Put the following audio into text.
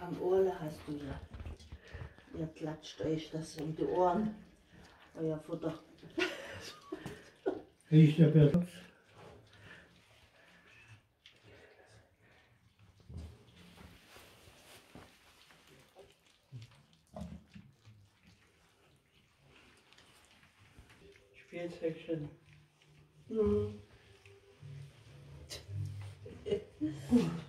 Am Ohrle hast du ja. Ihr klatscht euch das um die Ohren. Euer Futter. Riecht der besser? Spielzeugchen. Mhm.